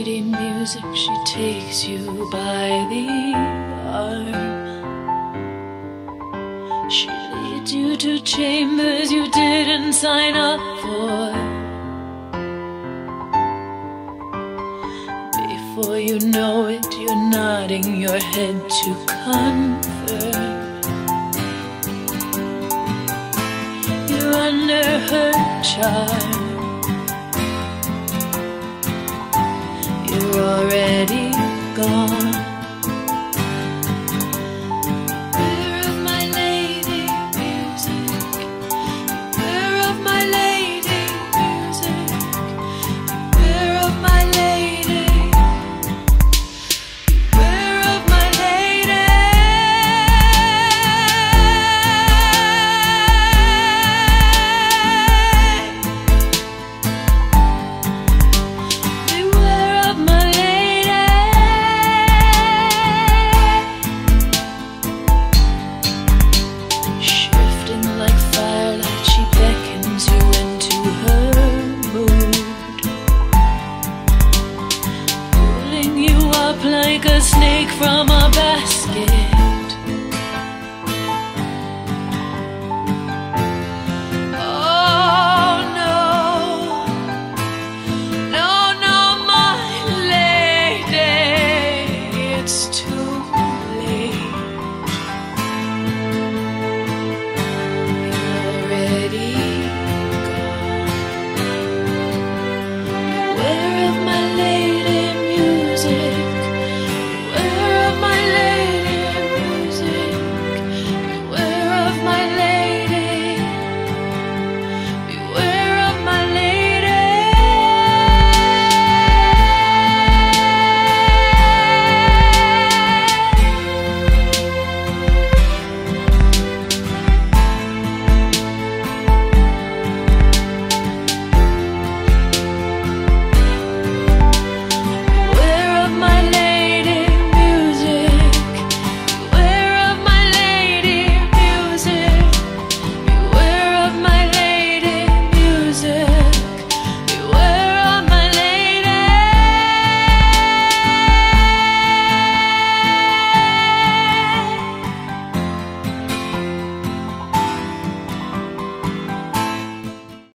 lady music, she takes you by the arm. She leads you to chambers you didn't sign up for. Before you know it, you're nodding your head to comfort. You're under her charm. You're already gone. Beware of my lady music. Beware of my lady music. Beware of my lady. Beware of my lady. Beware of my lady. Shifting like firelight, she beckons you into her mood, pulling you up like a snake from a basket.